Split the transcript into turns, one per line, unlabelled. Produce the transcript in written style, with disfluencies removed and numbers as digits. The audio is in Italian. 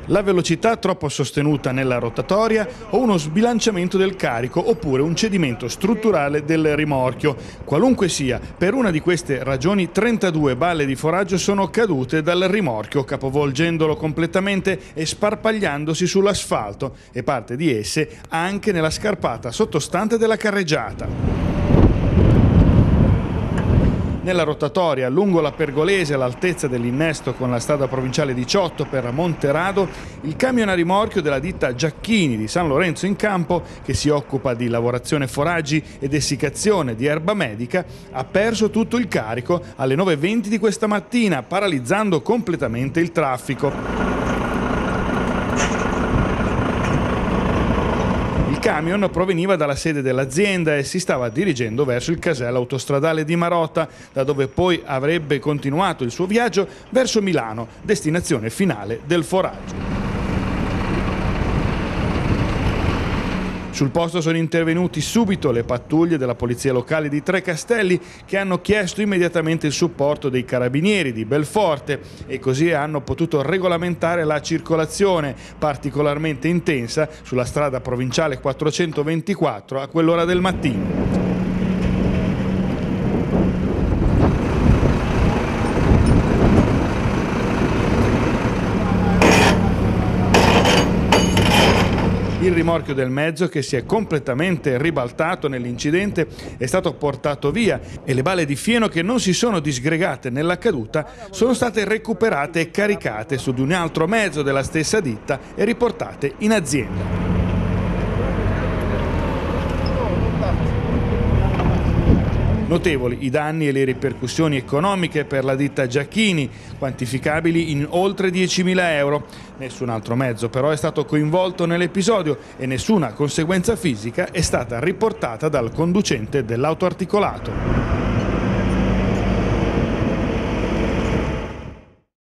La velocità troppo sostenuta nella rotatoria o uno sbilanciamento del carico oppure un cedimento strutturale del rimorchio. Qualunque sia, per una di queste ragioni 32 balle di foraggio sono cadute dal rimorchio, capovolgendolo completamente e sparpagliandosi sull'asfalto, e parte di esse anche nella scarpata sottostante della carreggiata. Nella rotatoria, lungo la Pergolese all'altezza dell'innesto con la strada provinciale 18 per Monterado, il camion a rimorchio della ditta Giacchini di San Lorenzo in Campo, che si occupa di lavorazione foraggi ed essiccazione di erba medica, ha perso tutto il carico alle 9:20 di questa mattina, paralizzando completamente il traffico. Il camion proveniva dalla sede dell'azienda e si stava dirigendo verso il casello autostradale di Marotta, da dove poi avrebbe continuato il suo viaggio verso Milano, destinazione finale del foraggio. Sul posto sono intervenuti subito le pattuglie della polizia locale di Trecastelli, che hanno chiesto immediatamente il supporto dei carabinieri di Belforte e così hanno potuto regolamentare la circolazione particolarmente intensa sulla strada provinciale 424 a quell'ora del mattino. Il rimorchio del mezzo, che si è completamente ribaltato nell'incidente, è stato portato via e le balle di fieno, che non si sono disgregate nella caduta, sono state recuperate e caricate su di un altro mezzo della stessa ditta e riportate in azienda. Notevoli i danni e le ripercussioni economiche per la ditta Giacchini, quantificabili in oltre 10.000 euro. Nessun altro mezzo però è stato coinvolto nell'episodio e nessuna conseguenza fisica è stata riportata dal conducente dell'autoarticolato.